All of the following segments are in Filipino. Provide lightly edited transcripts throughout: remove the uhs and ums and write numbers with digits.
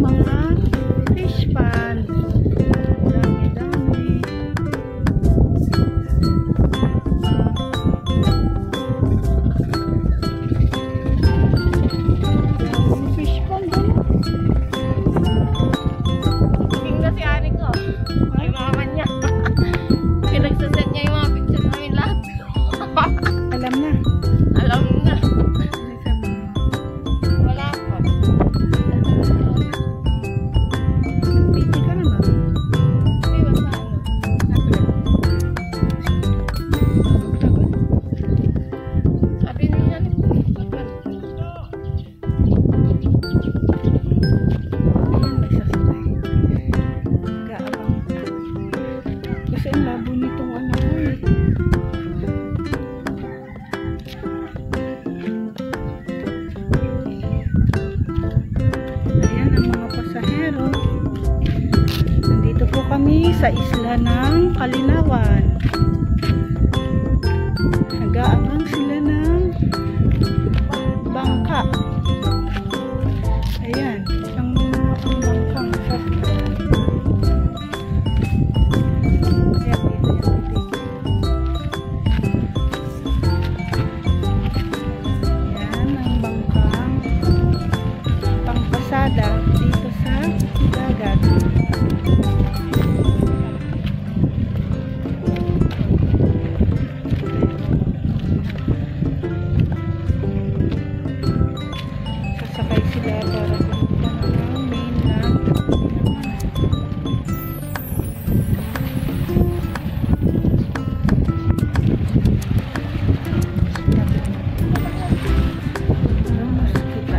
mga fish pond. Dami-dami. Daming fish pond. Tingnan si Ari ko. Ay, mama niya. Pinagsaset niya yung mga picture namin lahat. Alam na. Alam na. Wala pa. Piti ka na ba? Di ba sa ano? Sabi niya ni Ayan, nagsasakay. Gaabang. Kasi ang labo nitong ano ko eh. Ayan ang mga pasahero. Nandito po kami sa isla ng Kalinawan. Nag-aabang sila ng bangka. Ayan, ang bangkang sasakyan. Ayan, dito yung titig. Ayan ang bangkang pangpasada dito sa dagat. Sasakay sila para pumunta ng mainland. Ano mas kita?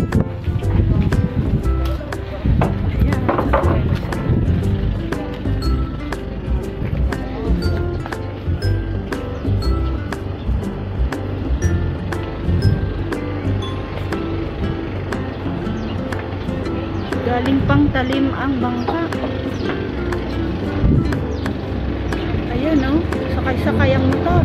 Ayan, sasakay na sila. Galing pang talim ang bangka. Ayan oh, sakay-sakay ang motor.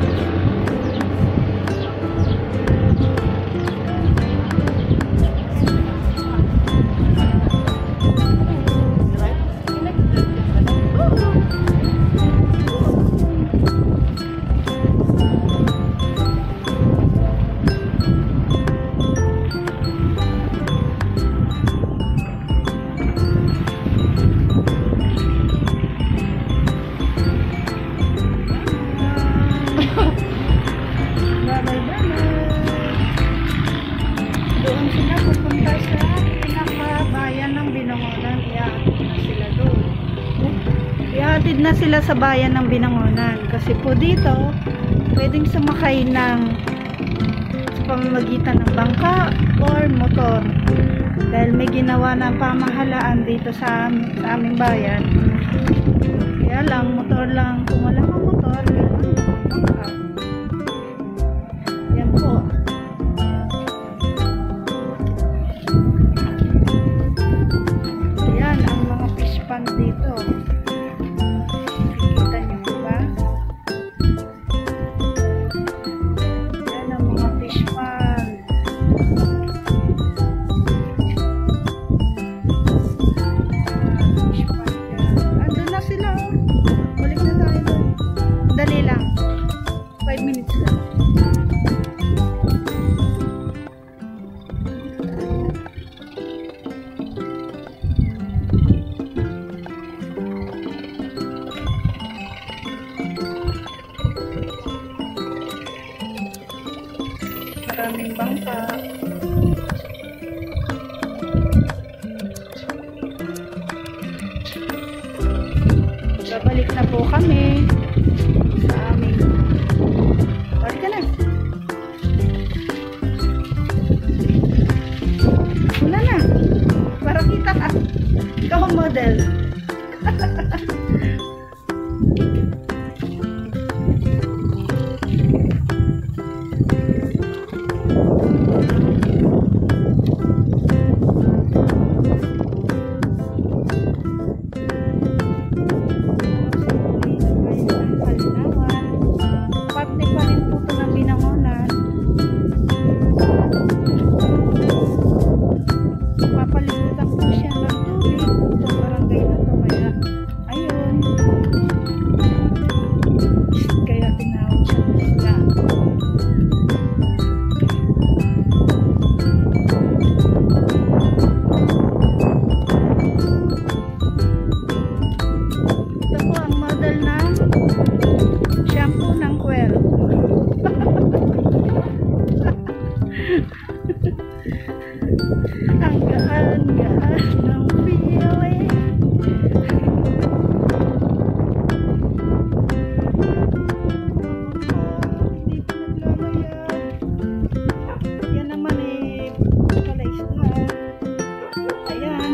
Doon sila pupunta sa pinakabayan ng Binangonan. Ihahatid na sila doon. Ihahatid na sila sa bayan ng Binangonan. Kasi po dito, pwedeng sumakay ng sa pamamagitan ng bangka or motor. Dahil may ginawa ng pamahalaan dito sa aming bayan. Kaya lang, motor lang. Kung wala kang motor, kailangan bangka. Yan po. Ayan ang mga fish pond dito. Nakikita niyo po ba? Ayan ang mga fish pond. Fish pond yan. Andun na sila. Balik na tayo doon. Dali lang. 5 minutes lang. Maraming bangka. Babalik na po kami sa aming. Balik ka na. Wala na. Para kita ka. Ikaw ang model. Papalimutan ko siya ng sa barangay na to. Kaya, ayun. Kaya tinawag siya nila. Ito po ang model ng shampoo ng kwel. Ang gaan-gaan ng feeling. Hindi pa naglalayag. Yan naman eh, palais na. Ayan.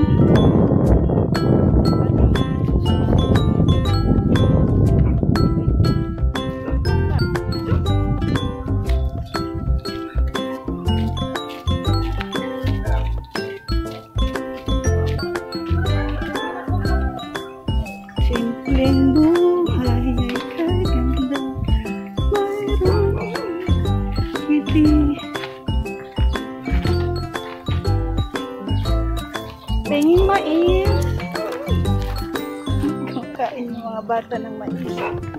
Simpleng buhay ay kaganda, mayroong ngiti. Pengin mais. Kain yung mga bata ng mais.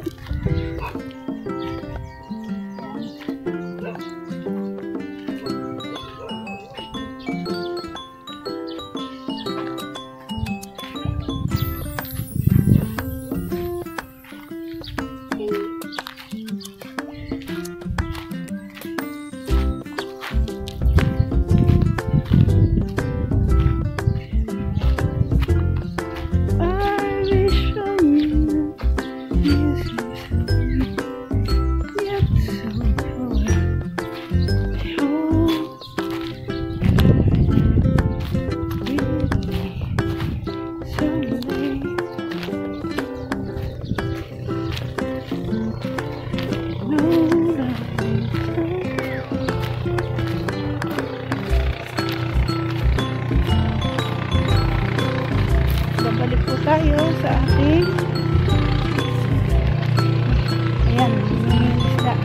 Babalik po tayo sa ating ayan, yung isda.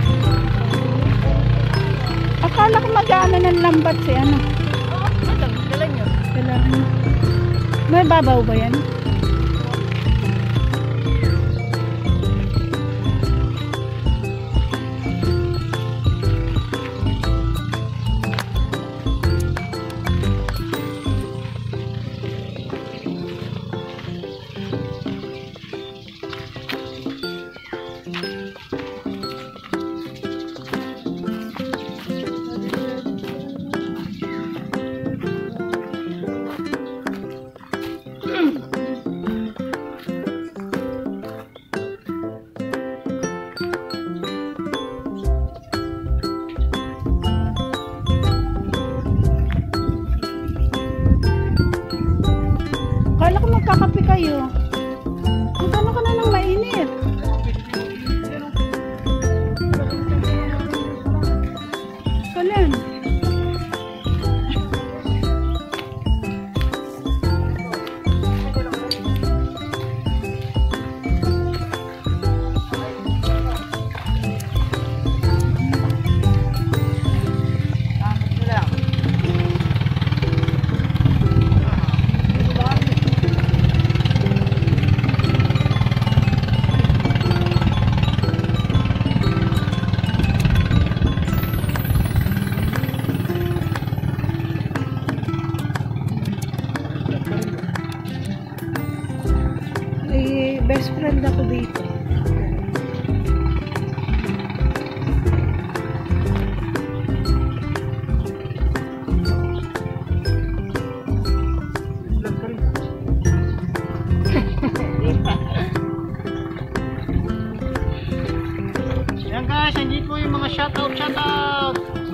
Akala ko mag-ano ng lambat si ano. Oo, madam, dala nyo. Kailangan. May babaw ba yan? Akala ko magkakape kayo. Magkano ka na ng mainit? Kalan. Best friend ako dito. Yan guys, hindi po yung mga shoutout.